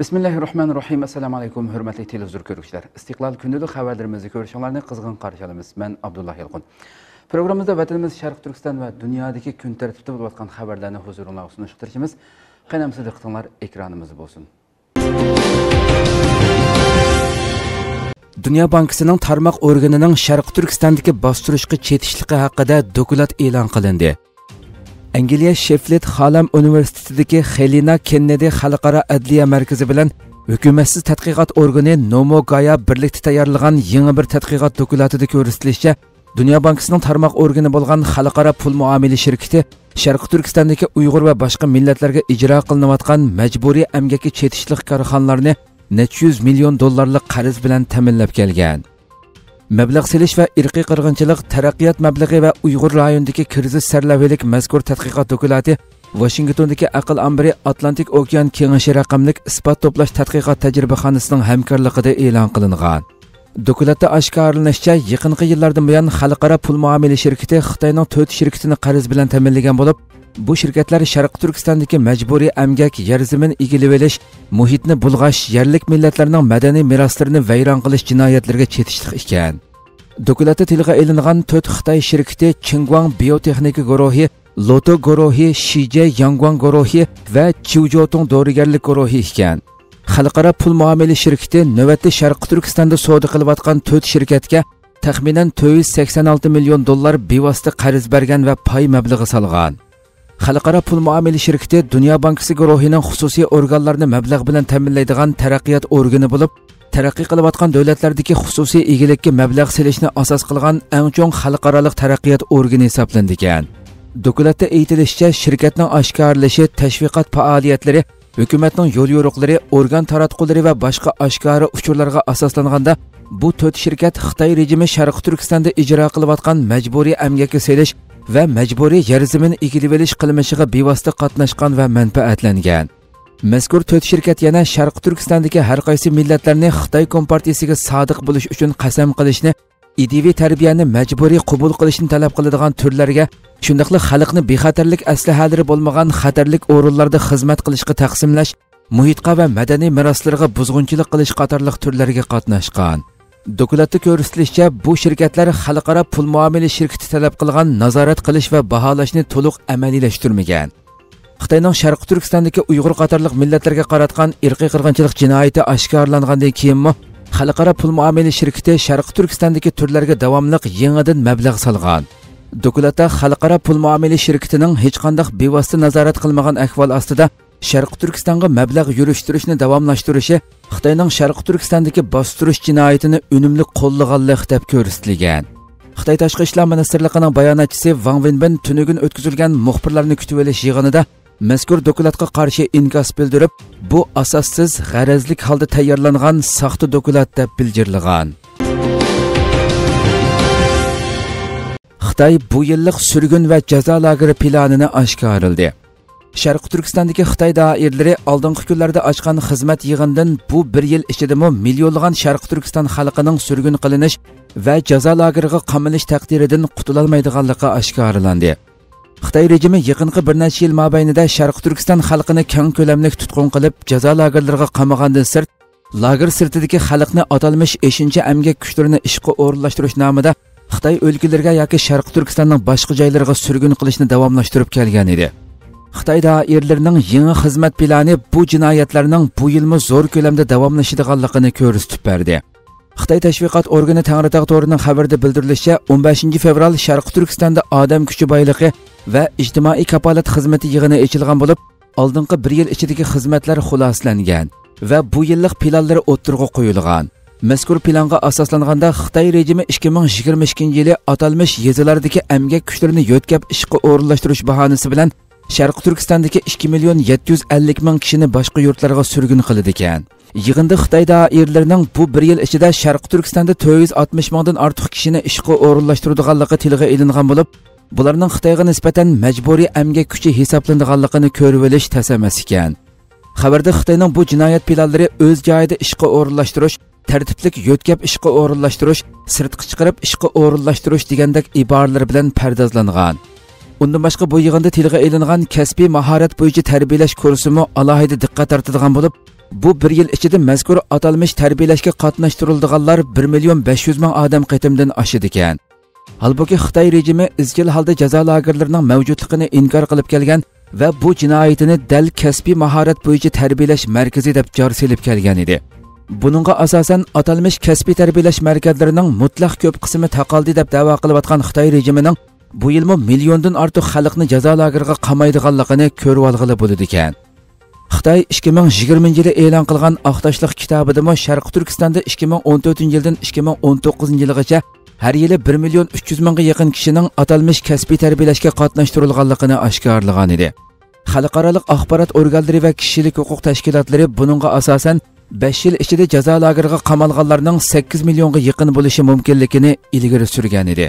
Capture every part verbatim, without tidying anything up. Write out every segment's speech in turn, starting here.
Bismillahirrahmanirrahim. Assalamu alaykum, hurmatli televizor ko'ruvchilar. Istiqlol kundalik xabarlarimizni ko'rishinglarni qizg'in qarshi olamiz. Men Abdullah Yalqin. Programmamizda vatanimiz Sharq Turkiston va dunyodagi kun tartibida bo'layotgan xabarlarni huzuringizga sunishtirishimiz. Qanamsiz diqqatlar ekranimizda bo'lsin. Dünya Bankası'nın tarmoq organining Sharq Turkistondagi bostirishga chetishligi haqida dokulat e'lon qilindi. Angliya Sheffield Hallam Universitetidagi Helena Kennedy Xalqaro adliya markazi bilan hukumatsiz tadqiqot organi Nomogaya birlikda tayyorlagan yangi bir tadqiqot dokulatida ko'rsatilishicha, Dünya Bankası'nın tarmoq organi bo'lgan Xalqaro pul muomala shirkati Sharq Turkistondagi Uyg'ur va boshqa millatlarga ijro qilinayotgan majburiy emgakka chetishlik korxonalarni necha yuz million dollarlik qarz bilan ta'minlab kelgan. Mablag' selish va irqiy qirg'inchilik, taraqqiyot mablag'i va Uyg'ur rayonidagi kriz sarlavhalik mazkur tadqiqot dokulati Washingtondagi aql ambiri Atlantik okean kengashi raqamlik isbot to'plash tadqiqot tajribaxonasining hamkorligida e'lon qilingan. Dokulatda oshkorlanishicha, yaqinqi yillardan buyon xalqaro pul muomala shirkati Xitoyning to'rt shirkatini qarz bilan ta'minlagan bo'lib, bu shirkatlar Sharq Turkistondagi majburiy emgak, yer zamin egilib olish, muhitni bulg'ash, yerlik millatlarning madaniy meroslarini vayron qilish jinoyatlariga chetishlik ekan. Dokulatda tilga ilingan to'rt Xitoy shirkati Qinguang Biotexnika guruhi, Loto guruhi, Shije Yangguang guruhi va Chiujotong dorigarlik guruhi ekan. Xalqaro pul muomala shirkati navbatda Sharq Turkistonda savdo qilayotgan to'rt shirkatga taxminan to'rt yuz sakson olti million dollar bevosita qarz bergan va pay mablag'i solgan. Xalqaro pul muomala shirkati Dünya Bankası guruhining xususiy organlarini mablag' bilan ta'minlaydigan taraqqiyot organi bo'lib, taraqqiy qilayotgan davlatlardagi xususiy egilikka mablag' selishni asos qilgan eng chong xalqaroliq taraqqiyot organi hisoblanadigan. Dokulatda aytilishicha, shirkatning oshkorlashi, tashviqot faoliyatlari, hukumatning yo'l yo'riqlari, organ taratqullari va boshqa oshkora uchurlarga asoslanganda bu to'rt shirkat Xitoy rejimi Sharq Turkistonda ijro qilayotgan majburiy emgakka selish va majburiy yer zamin egilib olish qilmishiga bevosita qatnashgan va manfaatlangan. Mazkur to'rt shirkat yana Sharq Turkistondagi har qaysi millatlarni Xitoy kompartiyasiga sodiq bo'lish uchun qasam qilishni, ideviy tarbiyani majburiy qabul qilishni talab qiladigan turlarga, shundaqli xalqni bexatarlik aslahalari bo'lmagan xatarlik o'rinlarda xizmat qilishga taqsimlash, muhitga va madaniy meroslarga buzg'unchilik qilish qatorliq turlarga qatnashgan. Dokulatda ko'rsatilishicha, bu shirkatlar xalqaro pul muomala shirkati talab qilgan nazorat qilish va baholashni to'liq amaliylashtirmagan. Xitoyning Sharq Turkistondagi Uyg'ur qatorliq millatlarga qaratgan irqiy qirg'inchilik jinoyati oshkorlangandan keyinmi, xalqaro pul muomala shirkati Sharq Turkistondagi turlarga davomli yangidan mablag' solgan. Dokulatda xalqaro pul muomala shirkatining hech qanday bevosita nazorat qilmagan ahvol ostida Sharq Turkistonga mablag' yurishtirishni davomlashtirishi Xitoyning Sharq Turkistondagi bostirish jinoyatini unumli qo'llaganlik deb ko'rsatilgan. Xitoy Tashqi ishlar ministrligining bayonotchisi Wang Wenbin tunugun o'tkazilgan muxbirlarni kutib olish yig'inida mazkur dokulatga qarshi inkos bildirib, bu asossiz, g'arazlik holda tayyorlangan saxta dokulat deb bildirilgan. Xitoy bu yillik surgun va jazo lageri planini oshkorladi. Sharq Turkistondagi Xitoy doiralari oldingi kunlarda ochgan xizmat yig'inidan bu bir yil ichida millionlagan Sharq Turkiston xalqining surgun qilinish va jazo lageriga qamalish taqdiridan qutulolmaydiganligi oshkorlandi. Xitoy rejimi yaqinqi bir necha yil mobaynida Sharq Turkiston xalqini keng ko'lamli tutqun qilib, jazo lagerlariga qamagandan sirt, lager sirtidagi xalqni atalmish beshinchi emgak kuchlarini ishga o'rinlashtirish nomida Xitoy o'lkalariga yoki Sharq Turkistonning boshqa joylariga surgun qilishni davomlashtirib kelgan edi. Xitoy doiralarining yangi xizmat plani bu jinoyatlarning bu yilmi zo'r ko'lamda davomlashadiganligini ko'rsatib berdi. Xitoy tashviqot organi Tangritog' to'rining xabarida bildirilishicha, o'n beshinchi fevral Sharq Turkistonda odam kuchi boyligi va ijtimoiy kapolat xizmati yig'ini ochilgan bo'lib, oldingi bir yil ichidagi xizmatlar xulosalangan va bu yillik planlari o'ttirg'a qo'yilgan. Mazkur planga asoslanganda Xitoy rejimi ikki ming yigirma ikkinchi yili atalmish yezilardagi emgak kuchlarini yo'tkab ishga o'rinlashtirish bahonasi bilan Sharq Turkistondagi ikki million yetti yuz ellik ming kishini boshqa yurtlarga surgun qildi ekan. Yig'inda Xitoy doiralarining bu bir yil ichida Sharq Turkistonda to'rt yuz oltmish mingdan ortiq kishini ishga o'rinlashtiradiganligi tilga ilingan bo'lib, bularning Xitoyga nisbatan majburiy emgak kuchi hisoblanadiganligini ko'rib olish tasamas ekan. Xabarda Xitoyning bu jinoyat planlari o'z joyida ishga o'rinlashtirish, tartiblik yo'tkab ishga o'rinlashtirish, sirtqa chiqarib ishga o'rinlashtirish degandek iboralar bilan pardozlangan. Undan başqa bu yig'inda tilga ilingan kasbiy mahorat bo'yicha tarbiyalash kursimi alohida diqqat tortadigan bo'lib, bu bir yil ichida mazkur atalmish tarbiyalashga qatnashtirilganlar bir million besh yuz ming odam qatimdan oshadi ekan. Halbuki Xitoy rejimi izchil holda jazo lagerlarining mavjudligini inkor qilib kelgan va bu jinoyatini dal kasbiy mahorat bo'yicha tarbiyalash markazi deb jar selib kelgan edi. Buningga asosan atalmish kasbiy tarbiyalash markazlarining mutlaq ko'p qismi taqaldi deb da'vo qilayotgan Xitoy rejimining bu yilmi milliondan ortiq xalqni jazo lageriga qamaydiganligini ko'rib olg'ili bo'ladi ekan. Xitoy ikki ming yigirmanchi yili e'lon qilgan Aqtoshliq kitobida Sharq Turkistonda ikki ming o'n to'rtinchi yildan ikki ming o'n to'qqizinchi yilgacha har yili bir million uch yuz mingga yaqin kishining atalmish kasbiy tarbiyalashga qatnashtirilganligini oshkorlagan edi. Xalqaro axborot organlari va kishilik huquq tashkilotlari buningga asosan besh yil ichida jazo lageriga qamalganlarning sakkiz millionga yaqin bo'lishi mumkinligini ilgari surgan edi.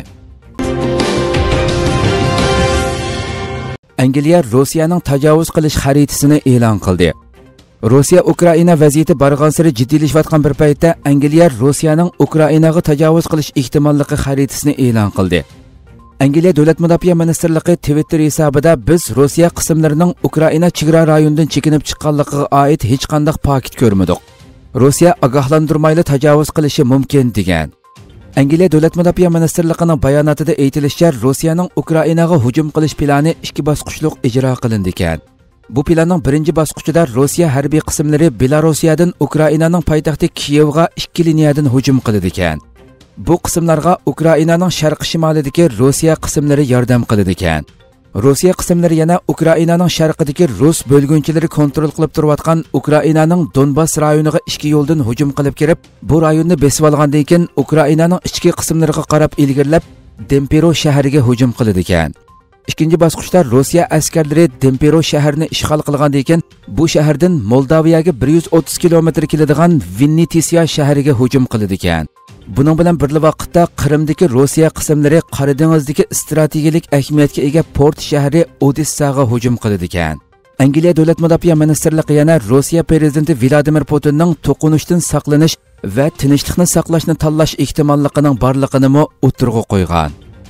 Angliya Rossiyaning tajovuz qilish xaritasini e'lon qildi. Rossiya Ukraina vaziyati barg'ansiri jiddiylashayotgan bir paytda Angliya Rossiyaning Ukrainaga tajovuz qilish ehtimolligi xaritasini e'lon qildi. Angliya Davlat mudofaa ministrligi Twitter hisobida biz Rossiya qismlarining Ukraina chegara rayonidan chekinib chiqqanligiga oid hech qanday paket ko'rmadik. Rossiya ogohlantirmayli tajovuz qilishi mumkin degan. Angliya Davlat mudofaa ministrligining bayonotida aytilishicha, Rossiyaning Ukrainaga hujum qilish plani ikki bosqichli ijro qilindi ekan. Bu planning birinchi bosqichida Rossiya harbiy qismlari Belorussiyadan Ukrainaning poytaxti Kiyevga ikki liniyadan hujum qildi ekan. Bu qismlarga Ukrainaning sharq shimolidagi Rossiya qismlari yordam qildi ekan. Rossiya qismlari yana Ukrainaning sharqidagi Rus bo'lgunchilari kontrol qilib turayotgan Ukrainaning Donbas rayoniga ikki yo'ldan hujum qilib kirib, bu rayonni besib olgandan keyin Ukrainaning ichki qismlariga qarab ilgirlab, Dnipro shahriga hujum qildi ekan. Ikkinchi bosqichda Rossiya askarlari Dnipro shahrini ishg'ol qilgandan keyin bu shahardan Moldaviyaga bir yuz o'ttiz kilometr keladigan Vinnitsia shahriga hujum qildi ekan. Buning bilan birga vaqtda Qrimdagi Rossiya qismlari Qora dengizdagi strategik ahamiyatga ega port shahri Odessaga hujum qildi ekan. Angliya Davlat mudofaa ministrligi yana Rossiya prezidenti Vladimir Putinning to'qinishdan saqlanish va tinchlikni saqlashni tanlash ehtimolligining borligini o'tirg'a qo'ygan.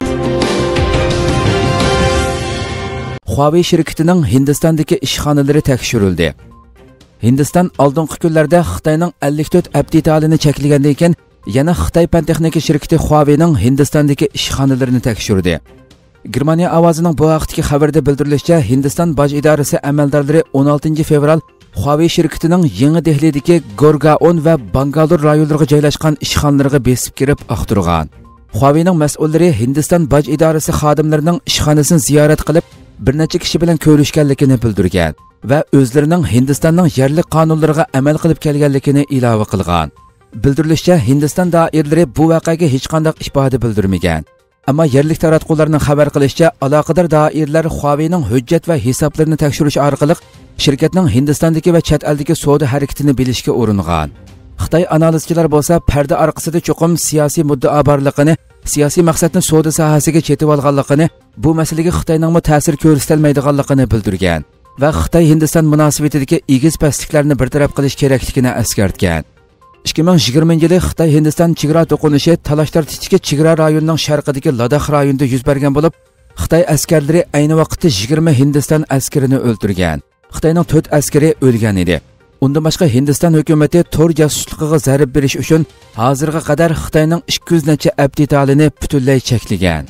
Huawei shirkatining Hindistondagi ishxonalari tekshirildi. Hindiston oldingi kunlarda Xitoyning ellik to'rt abditalini cheklagandan keyin yana Xitoy pan texnika shirkati Huawei'ning Hindistondagi ishxonalarini tekshirdi. Germaniya ovozining bu vaqtdagi xabarda bildirilishicha, Hindiston boj idorasi amaldorlari o'n oltinchi fevral Huawei shirkatining Yangi Dehlidagi Gorgaon va Bangalore rayonlariga joylashgan ishxonalariga besib kirib aqtirgan. Huawei'ning mas'ullari Hindiston boj idorasi xodimlarining ishxonasini ziyorat qilib, bir necha kishi bilan ko'rishganligini bildirgan va o'zlarining Hindistonning yerlik qonunlariga amal qilib kelganligini ilova qilgan. Bildirilishicha, Hindiston doiralari bu voqeaga hech qanday ifoda bildirmagan. Ammo yerlik taratqularning xabar qilishicha, aloqador doiralar Huawei'ning hujjat va hisoblarini tekshirish orqali shirkatning Hindistondagi va chet eldagi savdo harakatini bilishga uringan. Xitoy analizchilar bo'lsa, parda orqasida cho'qim siyosiy muddao borligini, siyosiy maqsadni savdo sohasiga chetib olganligini, bu masalaga Xitoyning ta'sir ko'rsatilmaydiganligini bildirgan va Xitoy Hindiston munosabatidagi egiz pastliklarni bartaraf qilish kerakligini eskartgan. ikki ming yigirmanchi yili Xitoy Hindiston chegara to'qinishi talashlar tichki chegara rayonining sharqidagi Ladakh rayonida yuz bergan bo'lib, Xitoy askarlari ayni vaqtda yigirma Hindiston askarini o'ldirgan. Xitoyning to'rt askari o'lgan edi. Undan boshqa Hindiston hukumatı tor jasusligiga zarb berish uchun hozirga qadar Xitoyning ikki yuz necha abditalini butunlay cheklagan.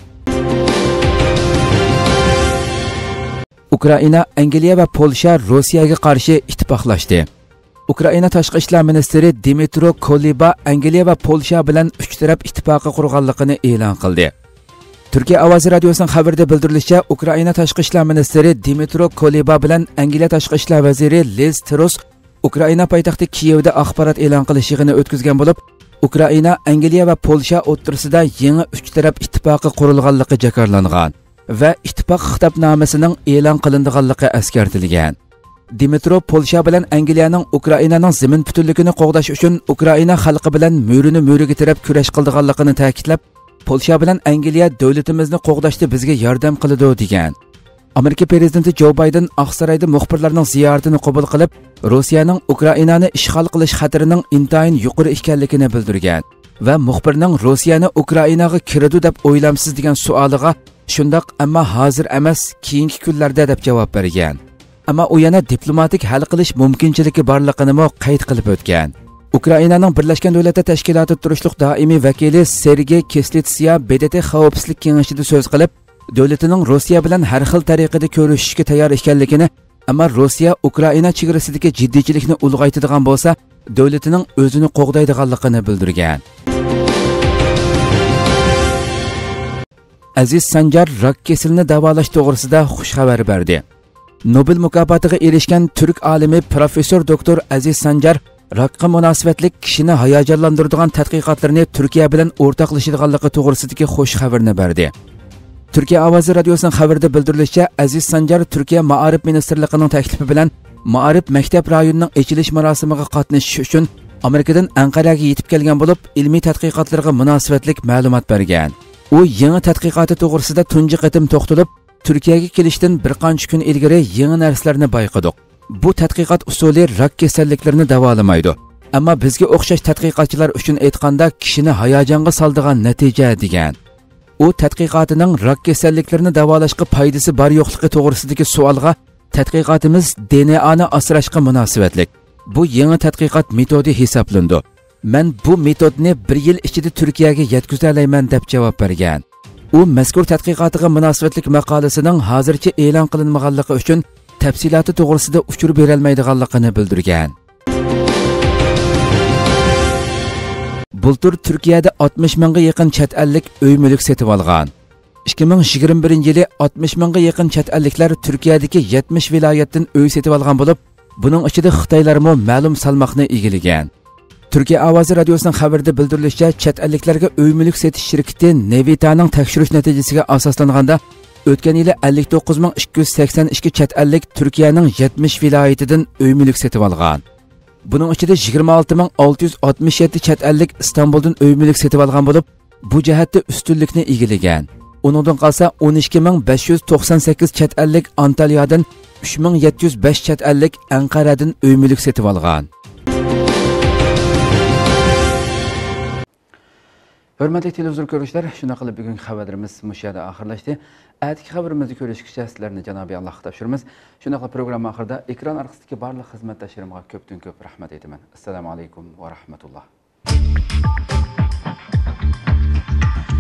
Ukraina, Angliya va Polsha Rossiyaga qarshi ittifoqlashdi. Ukraina tashqi ishlar ministri Dmytro Kuleba Angliya va Polsha bilan uch taraf ittifoqi qurganligini e'lon qildi. Turkiya ovozi radiosining xabarida bildirilishicha, Ukraina tashqi ishlar ministri Dmytro Kuleba bilan Angliya tashqi ishlar vaziri Liz Truss Ukraina poytaxti Kiyevda axborot e'lon qilish yig'ini o'tkazgan bo'lib, Ukraina, Angliya va Polsha o'rtasida yangi uch taraf ittifoqi qurilganligi jakarlangan va ittifoq xitobnomasining e'lon qilinganligi eskartilgan. Dmytro Polsha bilan Angliyaning Ukrainaning zamin butunligini qo'g'dash uchun Ukraina xalqi bilan mo'rini mo'riga tirab kurash qilganligini ta'kidlab, Polsha bilan Angliya davlatimizni qo'g'dashda bizga yordam qiladi degan. Amerika prezidenti Joe Biden Oqsaroyda muxbirlarning ziyoratini qabul qilib, Rossiyaning Ukrainani ishg'ol qilish xatarining intayin yuqori ekanligini bildirgan va muxbirning Rossiyani Ukrainaga kiradi deb o'ylamsiz degan savoliga Shundoq, ammo hozir emas, keyingi kunlarda deb javob bergan. Ammo u yana diplomatik hal qilish mumkinchiligi borligini mo qayd qilib o'tgan. Ukrainaning Birlashgan Davlatlar Tashkiloti turishliq doimiy vakili Sergey Kislitsia B D T Xavfsizlik kengashida so'z qilib, davlatining Rossiya bilan har xil tariqada ko'rishishga tayyor ekanligini, ammo Rossiya Ukraina chegarasidagi jiddiychilikni ulg'aytiradigan bo'lsa, davlatining o'zini qo'g'daydiganligini bildirgan. Aziz Sanjar rak kasalini davolash to'g'risida xush xabar berdi. Nobel mukofotiga erishgan turk olimi professor doktor Aziz Sanjar rakqa munosabatlik kishini hayajonlantiradigan tadqiqotlarni Turkiya bilan o'rtoqlashadiganligi to'g'risidagi xush xabarni berdi. Turkiya ovozi radiosining xabarida bildirilishicha, Aziz Sanjar Turkiya Ma'arif ministrligining taklifi bilan Ma'arif maktab rayonining ochilish marosimiga qatnashish uchun Amerikadan Anqaraga yetib kelgan bo'lib, ilmiy tadqiqotlarga munosabatlik ma'lumot bergan. U yangi tadqiqoti to'g'risida tunji qatim to'xtalib, Turkiyaga kelishdan bir qancha kun ilgari yangi narsalarni bayqadik. Bu tadqiqot usuli rak kasalliklarini davolamaydi. Ammo bizga o'xshash tadqiqotchilar uchun aytganda kishini hayajonga soladigan natija degan. U tadqiqotining rak kasalliklarini davolashga foydasi bor yo'qligi to'g'risidagi savolga tadqiqotimiz D N A ni asrashga munosabatlik. Bu yangi tadqiqot metodi hisoblandi. Men bu metodni bir yil ichida Turkiyaga yetkaza olmayman deb javob bergan. U mazkur tadqiqotiga munosabatlik maqolasining hozircha e'lon qilinmaganligi uchun tafsiloti to'g'risida uchur bera olmaydiganligini bildirgan. Bultur Turkiyada oltmish mingga yaqin chet ellik uy mulk setib olgan. ikki ming yigirma birinchi yili oltmish mingga yaqin chet elliklar Turkiyadagi yetmish viloyatdan uy setib olgan bo'lib, buning ichida Xitoylarmo ma'lum salmoqni egillagan. Turkiya ovozi radiosining xabarida bildirilishicha, chet elliklarga uy mulk setish shirkati Nevitaning tekshirish natijasiga asoslanganda o'tgan yili ellik to'qqiz ming ikki yuz sakson ikki chet ellik Turkiyaning yetmish viloyatidan uy mulk setib olgan. Buning ichida yigirma olti ming olti yuz oltmish yetti chet ellik Istanbuldan uy mulk setib olgan bo'lib, bu jihatda ustunlikni egillagan. Uningdan qolsa o'n ikki ming besh yuz to'qson sakkiz chet ellik Antalyadan, uch ming yetti yuz besh chet ellik Anqaradan uy mulk setib olgan. Hörmətli televizor görüşlər, şuna qılıb bugün xəbərlərimiz müşahidə axırlaşdı. Ətiki xəbərimizi görüşkücə sizlərni Cənab-ı Allah tapşırırıq. Şuna qılıb proqram axırda ekran arxasındakı barlıq xidmətdaşlarıma köpdən köp rəhmət edirəm. Assalamu alaykum və rahmetullah.